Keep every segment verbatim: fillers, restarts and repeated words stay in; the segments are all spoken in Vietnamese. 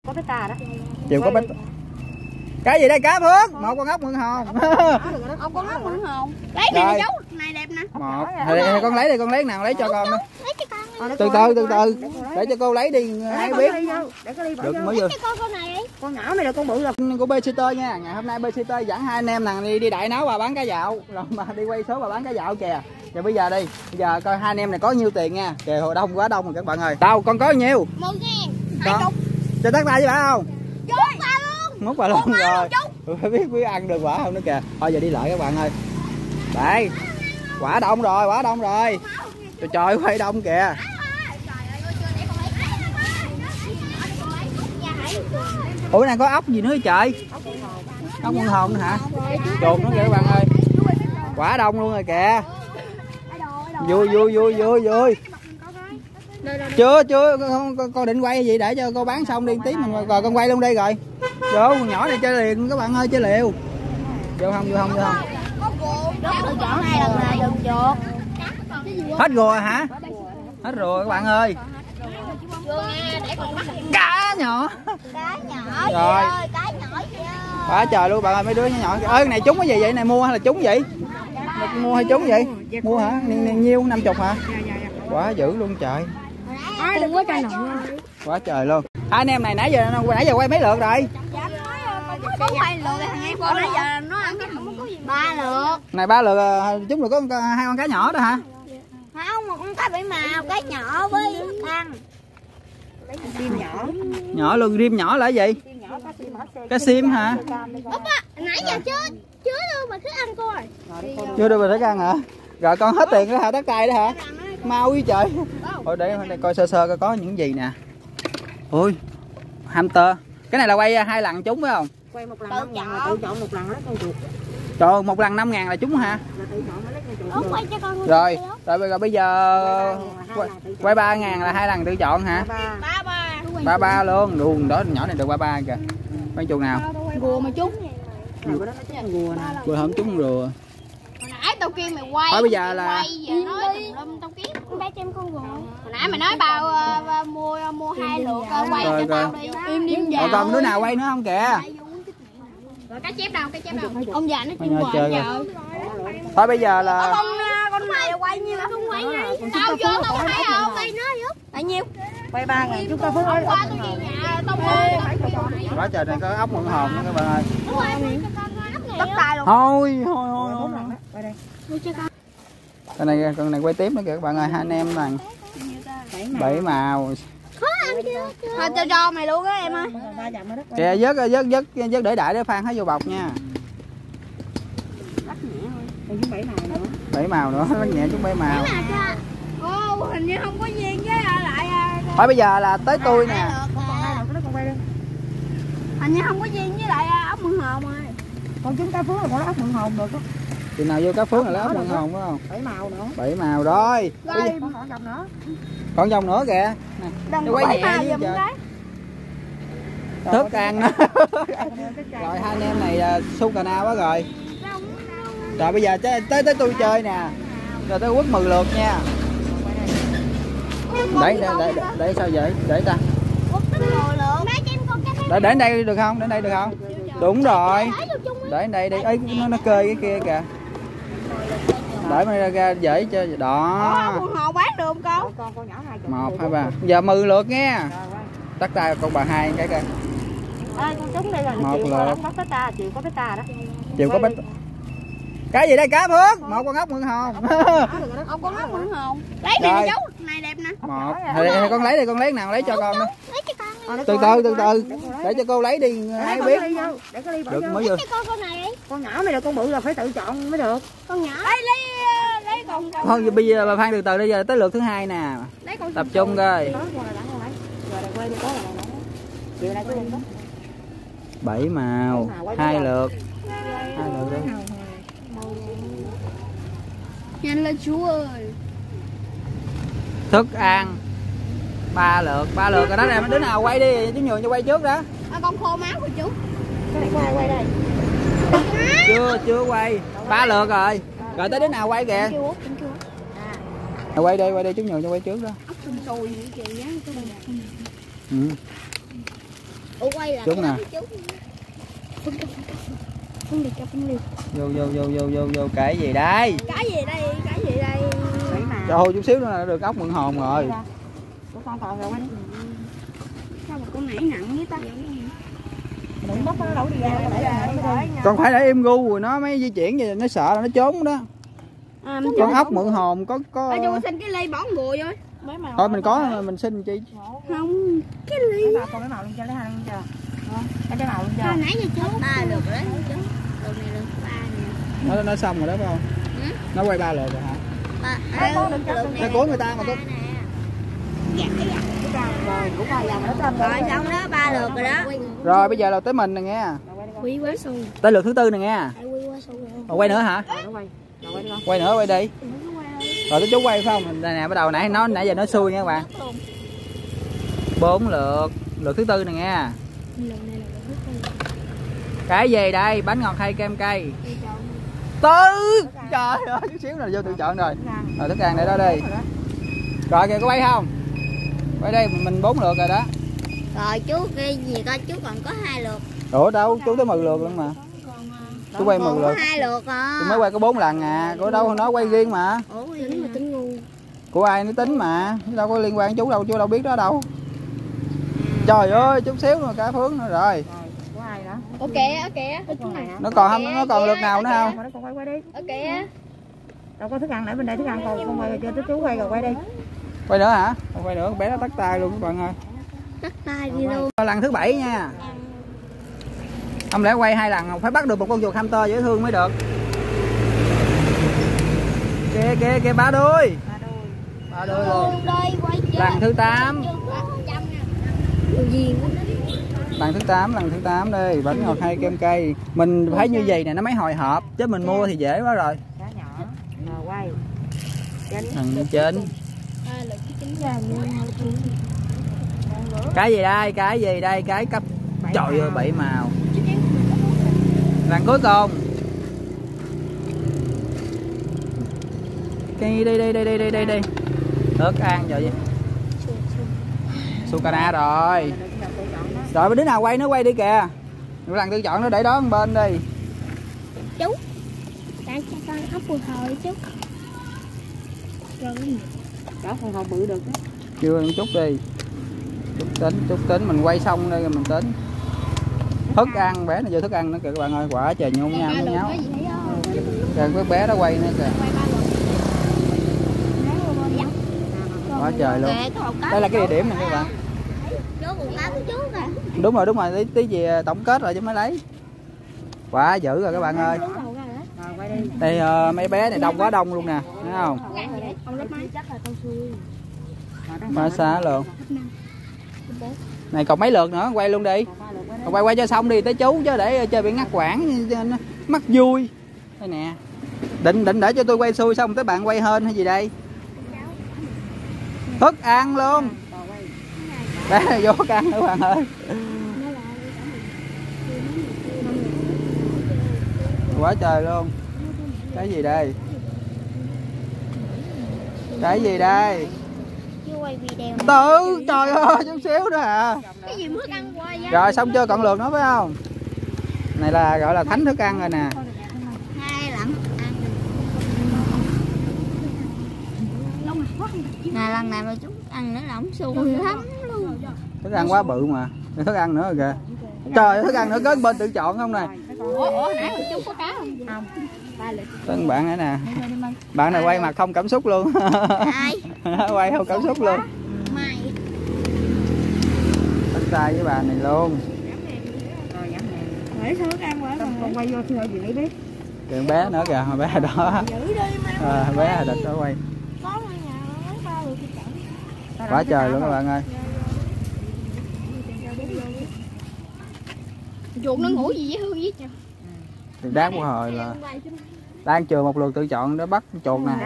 Có beta đó. Chiều có beta. Cái gì đây cá Phước? Một con ốc mượn hồn. Ông con ốc mượn hồn. Lấy này nè chú, này đẹp nè. Một. Thì con lấy đi, con lấy nào lấy cho con đó. Từ từ từ từ. Để cho cô lấy đi ai biết. Được mới vừa. Con này. Con nhỏ này là con bự rồi. Của Babysitter nha. Ngày hôm nay Babysitter dẫn hai anh em nàng đi đi đại náo và bán cá dạo. Rồi mà đi quay số và bán cá dạo kìa. Giờ bây giờ đi. Bây giờ coi hai anh em này có nhiêu tiền nha. Kìa hồi đông quá đông rồi các bạn ơi. Đâu con có nhiêu? một ngàn. Con. Cho tắt tay với bà không? Múc bà luôn. Múc bà luôn rồi. Phải biết biết ăn được quả không nữa kìa. Thôi giờ đi lại các bạn ơi. Đây. Quả đông rồi, quả đông rồi. Trời trời quay đông kìa. Ủa này có ốc gì nữa trời? Ốc mương hồn nữa hả? Chuột nó kìa các bạn ơi. Quả đông luôn rồi kìa. Vui vui vui vui vui. Chưa chưa con, con định quay gì để cho cô bán xong đi tí mình rồi con quay luôn đây rồi. Vô con nhỏ này chơi liền các bạn ơi, chơi liều. Vô không vô không vô không. Chỗ này là đường chuột. Hết rồi hả? Hết rồi các bạn ơi. Cá nhỏ. Cá nhỏ rồi. Ơi, cá nhỏ quá trời luôn bạn ơi, mấy đứa nhỏ nhỏ. Ơi này trúng cái gì vậy? Này mua hay là trúng vậy? Mua hay trúng vậy? Mua hả? Nhiêu? năm mươi hả? Quá dữ luôn trời. Đừng có trời nọ. Quá trời luôn. Hai anh em này nãy giờ nãy giờ quay mấy lượt rồi? Có quay lượt thằng em con nãy giờ nó ăn cái không có gì. Ba lượt. Này ba lượt chúng được có hai con cá nhỏ đó hả? Không, một con cá bảy màu, cá nhỏ với ăn. Sim nhỏ. Nhỏ luôn, rim nhỏ là cái gì? Cá sim hả? Úp á, nãy giờ chưa chưa đâu mà cứ ăn cô rồi. Chưa đâu mà thích ăn hả? Rồi con hết tiền đó hả? Tắt tay đó hả? Mau với trời. Thôi để đây coi sơ sơ coi có những gì nè. Ui, hamster. Cái này là quay hai lần trúng phải không? Quay một lần năm ngàn là tự chọn một lần lấy con chuột. Trời, một lần năm ngàn là trúng hả? Quay cho con. Rồi, rồi, rồi bây giờ quay, quay ba ngàn là hai lần tự chọn hả? Ba ba. Ba ba luôn, luôn đó nhỏ này được ba ba kìa. Con chuột nào? Rùa mà trúng. Rùa không trúng rùa. Hồi nãy tao kêu mày quay. Thôi bây giờ là quay giờ nói tùm lum tao kiếm. Con bé cho em con rùa. Hồi nãy mày nói bao uh, mua mua hai lượt uh, quay rồi, cho tao đi. Im im vào. Còn đứa nào quay nữa không kìa? Rồi cá chép đâu, cá chép đâu? Ông già nó Mày chịu chơi hoài rồi. giờ. Thôi bây giờ là Con con này quay như là không quay ngay. Tao vô tao thấy không, quay nó giúp. Tại nhiêu? Quay ba ngàn chúng ta phước ơi. Qua tôi về nhà tao mua. quá trời này có ốc mượn hồn đó các bạn ơi. Tóc tay luôn. Thôi thôi thôi thôi. Con này con này quay tiếp nữa kìa các bạn ơi, hai anh em này. Bảy màu. Thôi tao cho mày luôn á em ơi. Kìa vớt vớt vớt vớt để đại để Phan hết vô bọc nha. Bảy màu nữa, lắc nhẹ chúng bảy màu. Ô, hình như không có duyên với lại. Thôi bây giờ là tới tôi nè. Hình như không có duyên với lại ốc mượn hồn rồi. Con trứng cá phước là con ốc mượn hồn được á. Chị nào vô cá phước là lấy ốc mượn hồn phải không? Bảy màu nữa. Bảy màu rồi. Rồi, con còn dòng nữa. Còn dòng nữa kìa. Nè, quay nhẹ với trời. Thức ăn đó. Rồi hai anh em này su cà na quá rồi. Rồi bây giờ tới tới, tới tôi chơi nè. Rồi tới quất mười lượt nha. Để để để, để sao vậy? Để ta. Để đến đây được không? Đến đây được không? Đúng rồi. Để đây đi. Ấy nó nó kê cái kia kìa. Để mà ra, ra dễ cho đó. Hồ bán được không con? Một hai ba. Giờ mười lượt nghe. Tắt tay con bà hai cái coi. Ê, con trứng đây là một lượt. Có beta, chịu có beta đó. Chịu có beta. Cái gì đây cá Phước? Một con ốc mượn hồn. Ông con ốc mượn hồn. Lấy này nè chú, này đẹp nè. Một. Thì, thì con lấy đi, con lấy nào lấy cho con đó. Lấy cho con. Từ từ từ từ. Để cho cô lấy đi ai biết. Để có ly bỏ được vô. mới vừa. Con con này. Con nhỏ này là con bự là phải tự chọn mới được. Con nhỏ. Lấy lấy lấy con. Thôi bây giờ bà Phan từ từ, bây giờ tới lượt thứ hai nè. Tập trung coi. Bảy màu, hai lượt. Hai lượt đi. Nhanh lên chú ơi. Thức ăn. Ba lượt, ba lượt rồi đó nè, đứa nào quay đi, chú nhường cho quay trước đó. À, con khô máu của chú. Cái này có ai quay đây? Chưa, chưa quay. Ba lượt rồi. Rồi tới đứa nào quay kìa. À, quay đi, quay đi, chú nhường cho quay trước đó. Ốc sùn sùi vậy kìa. Ừ. Ủa quay là Trúng nè. Phân liệt cho phân liệt. Vô vô vô vô vô vô cái gì đây? Cái gì đây? Cái gì đây? Trời ơi, chút xíu nữa là được ốc mượn hồn rồi. Của con còn rồi quay đi. Sao mà con nãy nặng với ta? Đừng bóc nó đâu đi ra để ra. Con phải để im gu rồi nó mới di chuyển vậy nó sợ là nó trốn đó. À, Con ốc mượn hồn có có. Ở cho xin cái ly bón bùa thôi. Thôi mình có mình xin chi. Không, cái ly. Con cái màu luôn cho lấy hai luôn chưa? Cái màu luôn chưa? Hồi nãy giờ chú ba lượt rồi đấy chú. Lần này lượt ba nè. Nó nó xong rồi đó phải không? Ừ? Nó quay ba lượt rồi hả? Ba, à, Nó cố người ta mà con. Dạ, dạ. Rồi, cũng vài vòng nữa Rồi xong đó, ba lượt rồi đó. Rồi bây giờ là tới mình nè nghe. Quý quá sâu. Tới lượt thứ tư nè nghe. Quý quá sâu rồi. Rồi quay nữa hả? quay. Rồi quay đi con. Quay nữa quay đi. Rồi tới chú quay phải không? Đây nè bắt đầu nãy nó nãy giờ nó xui nha các bạn. Bốn lượt, lượt thứ tư nè nghe. Cái gì đây? Bánh ngọt hay kem cay? Tư. Trời ơi, chút xíu là vô tự chọn rồi. Rồi thức ăn để đó đi. Rồi kìa có quay không? Quay đây mình bốn lượt rồi đó. Rồi chú cái gì coi chú còn có hai lượt. Ủa đâu, chú tới mười lượt luôn mà. Chú quay mười lượt. Có hai lượt à. Tôi mới quay có bốn lần à, có đâu nó quay riêng mà. Ủa tính mà tính ngu. Của ai nó tính mà, đâu có liên quan chú đâu, chú đâu biết đó đâu. Trời ơi, chút xíu rồi cả Phương nữa rồi. Của ai đó? Ok ok. Nó còn không, nó còn lượt nào nữa không? Con quay quay đi. Ok. Đâu có thức ăn nãy bên đây thức ăn còn con quay rồi cho chú quay rồi quay đi. Quay nữa hả? Không quay nữa, bé nó tắt tay luôn các bạn ơi. Tắt tay đi luôn. Lần thứ bảy nha. Không lẽ quay hai lần, phải bắt được một con chuột hamster dễ thương mới được. Kìa kìa kìa ba đuôi. Ba đuôi luôn. Lần thứ tám. Lần thứ tám, lần thứ tám đi, bánh ngọt hay kem cay. Mình thấy như vậy nè nó mới hồi hộp, chứ mình mua thì dễ quá rồi. Cá nhỏ. Rồi quay. Lần trên. Cái gì đây? Cái gì đây? Cái cấp. Trời ơi bảy màu. Lần cuối cùng. Đi đi đi đi đi đi đi đi. Thức ăn rồi vậy. Sukana rồi. Rồi đứa nào quay nó quay đi kìa. Lần tự chọn nó để đó một bên đi. Chú. Đang cho con ốc bùi hồi chú. Đó con hồn bự được đó. Chưa một chút đi. Chút tính, chút tính mình quay xong đây rồi mình tính. Thức ăn bé này vô thức ăn nữa kìa các bạn ơi, quả trời nhung nhau nhung nháo. Kìa cái bé đó quay nữa kìa. Quá trời luôn. Đây là cái địa điểm này các bạn. Đúng rồi, đúng rồi, tí, tí gì tổng kết rồi chứ mới lấy. Quá dữ rồi các bạn ơi. Đây uh, mấy bé này đông quá đông luôn nè, thấy không? Quá xa luôn. Này còn mấy lượt nữa, quay luôn đi. Quay quay cho xong đi tới chú chứ để chơi bị ngắt quãng mắc vui. Đây nè. Định định để cho tôi quay xuôi xong tới bạn quay hên hay gì đây? Thức ăn luôn. Bé này vô thức ăn nữa bạn ơi. Quá trời luôn. Cái gì đây? Cái gì đây? Tự trời ơi chút xíu nữa à. Cái gì mới ăn qua vậy? Rồi xong chưa, còn lượt nữa phải không? Này là gọi là thánh thức ăn rồi nè. Hai lắm. Nè lần này mà chúng ăn nữa là ổng xui lắm luôn. Thức ăn quá bự mà. Thức ăn nữa rồi kìa. Trời ơi, thức ăn nữa có bên tự chọn không nè. Ủa, ủa nãy hồi chú có cá không? Không. Tên bạn này nè. Bạn này quay mặt không cảm xúc luôn. Ai? Quay không cảm xúc luôn. Mày. Bắt tay với bà này luôn. Rồi dám nè. Để sao thức ăn quá con quay vô thôi gì biết. Kìa bé nữa kìa, bé ở đó. À, bé ở đó quay. Quá trời luôn các bạn ơi. Chuột nó ngủ gì với Hương với trời. Thì đáng của hồi là đang chừa một lượt tự chọn để bắt chuột nè.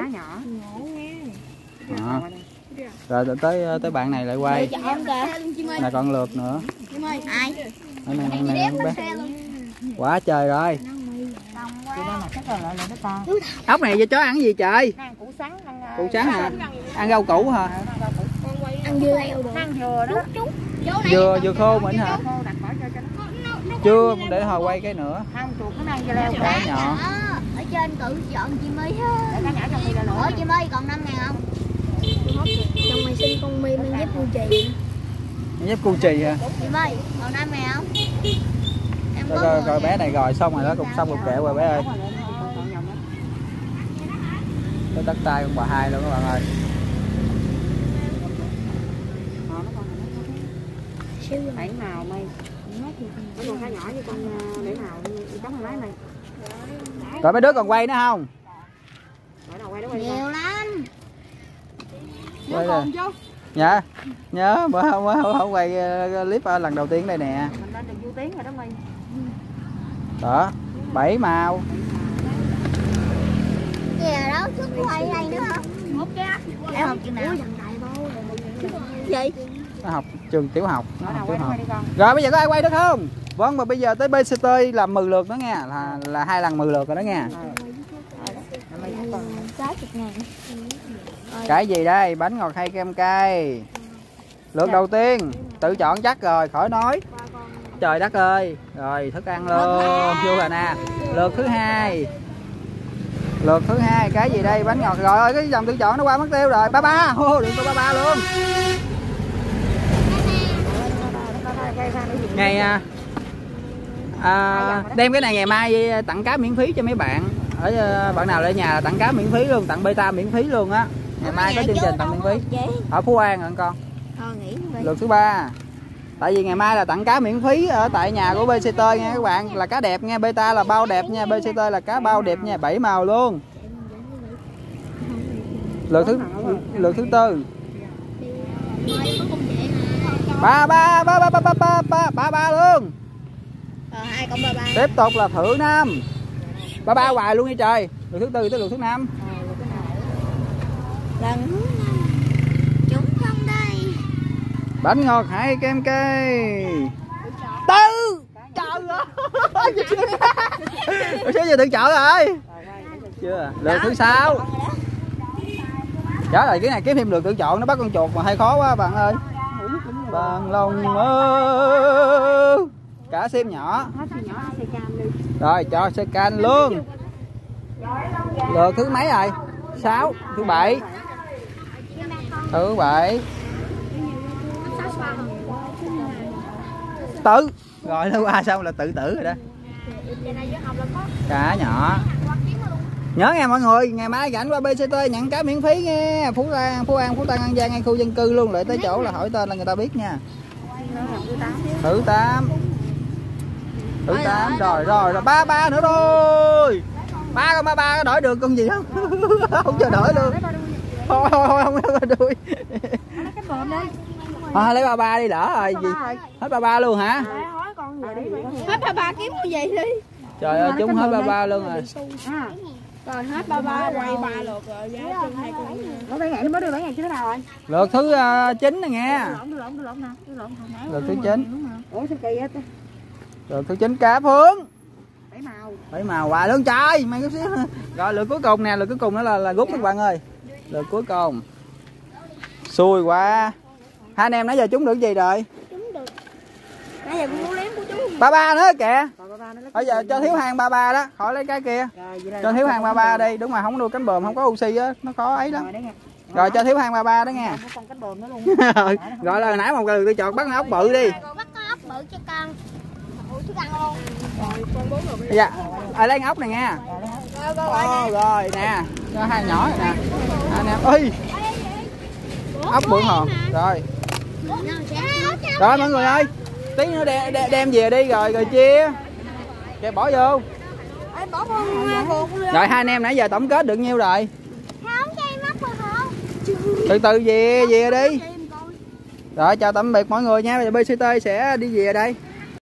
À. Rồi tới tới bạn này lại quay. Là còn lượt nữa. Ai? Này, này, này, này, bé. Quá trời rồi. Ốc này cho chó ăn gì trời? Củ sắn, củ sắn hả? Ăn rau củ hả? Ăn dưa leo được. Ăn dừa đó. Dừa dừa khô mình hả? Chưa, để hồi quay cái nữa. Không, chuột nó đang cho leo Cá nhỏ. Ở trên tự chọn chị My á. Cá nhỏ trong đây là nữa. Ủa chị My còn năm ngàn không? Trong mày xin con My mang dép cu trì. Dép cu trì hả? Chị My còn năm ngàn không? Em Rồi, rồi, rồi bé này rồi xong rồi đó, cục xong cục kẹo rồi bé ơi. Cái tắt tay con bà hai luôn các bạn ơi. Bảy màu mày. Có con cá nhỏ với con bảy màu chống thằng lái mày. Rồi mấy đứa còn quay nữa không? Nhiều lắm. Quay rồi. Dạ. Nhớ bữa không không, không quay clip lần đầu tiên đây nè. Mình lên được vô tiếng rồi đó mày. Đó, bảy màu. Kìa đó, chút quay này nữa hả? Một cái. Em học chừng nào? Gì? Nó học trường tiểu học. Nó học tiểu học. Rồi bây giờ có ai quay được không? Vâng, mà bây giờ tới bê xê tê làm mười lượt nữa nha, là là hai lần mười lượt rồi đó nha. Cái gì đây? Bánh ngọt hay kem cay? Lượt đầu tiên tự chọn chắc rồi, khỏi nói. Trời đất ơi. Rồi thức ăn luôn, vô rồi nè. Lượt thứ hai. Lượt thứ hai cái gì đây? Bánh ngọt rồi ơi, cái dòng tự chọn nó qua mất tiêu rồi. Ba ba, hô được ba ba luôn. Ngày à, à, đem cái này ngày mai tặng cá miễn phí cho mấy bạn. Ở bạn nào ở nhà là tặng cá miễn phí luôn, tặng beta miễn phí luôn á. Ngày mai có chương trình tặng miễn phí. Ở Phú An hả con? Lượt thứ ba. Tại vì ngày mai là tặng cá miễn phí ở tại nhà của bê xê tê nha các bạn, là cá đẹp nha, beta là bao đẹp nha, bê xê tê là cá bao đẹp nha, bảy màu luôn. Lượt thứ lượt thứ tư. Ba ba ba ba ba ba ba ba ba ba luôn. Hai con ba ba. Tiếp tục là thử năm. Ba ba hoài luôn đi trời. Lượt thứ tư tới lượt thứ năm. Lần thứ năm. Chúng trong đây. Bánh ngọt hay kem cay? Tư. Trời ơi. Sao giờ tự chọn rồi? Chưa. Lượt thứ sáu. Trả lại cái này kiếm thêm lượt tự chọn, nó bắt con chuột mà hơi khó quá bạn ơi. Bằng lòng mơ. Cả sim nhỏ. Rồi cho xe can luôn. Lượt thứ mấy rồi? Sáu. Thứ bảy. Thứ bảy. Tự. Rồi nó qua xong là tự tử rồi đó. Cá nhỏ. Nhớ nghe mọi người, ngày mai rảnh qua bê xê tê nhận cá miễn phí nghe. Phú An, Phú An, Phú Tân, An Giang ngay khu dân cư luôn, lại tới chỗ là hỏi tên là người ta biết nha. Thứ tám. Thứ tám rồi rồi rồi ba ba nữa rồi. Ba con ba ba có đổi được con gì không? Không cho đổi luôn. Thôi thôi thôi không có đuôi. À, lấy ba ba đi lỡ rồi gì? Hết ba ba luôn hả? Hết ba ba kiếm cái gì đi. Trời ơi chúng hết ba ba luôn rồi. Rồi hết ba ba quay ba lượt rồi giá chân hai con. Có bảy ngày nó mới đưa bảy ngày chứ nào rồi. Lượt thứ chín nè nghe. Lượt thứ chín. Ủa sao kỳ vậy? Lượt thứ chín cá Phương. Bảy màu. Bảy màu hoài luôn trời, mày chút xíu. Rồi lượt cuối cùng nè, lượt cuối cùng đó là là rút các bạn ơi. Lượt cuối cùng. Xui quá. Hai anh em nãy giờ trúng được gì rồi? Trúng được. Nãy giờ cũng muốn lém của chú. Ba ba nữa kìa. Bây giờ cho thiếu hàng ba ba đó, khỏi lấy cái kia. Cho thiếu hàng ba ba đi, đúng mà không nuôi cánh bờm không có oxy á, nó khó ấy lắm. Rồi cho thiếu hàng ba ba đó nha. Gọi là nãy một lần tôi chọn bắt ốc bự đi. Bắt ốc bự cho con. Chú ăn luôn. Dạ, ở lấy ốc này nha. Rồi, rồi nè, cho hai nhỏ này nè. Anh em ơi. Ốc bự hồn. Rồi. Rồi mọi người ơi. Tí nữa đem, đem về đi rồi rồi chia. Kìa bỏ vô. Rồi hai anh em nãy giờ tổng kết được nhiêu rồi? Từ từ về về đi. Rồi chào tạm biệt mọi người nha. Bây giờ bê xê tê sẽ đi về đây.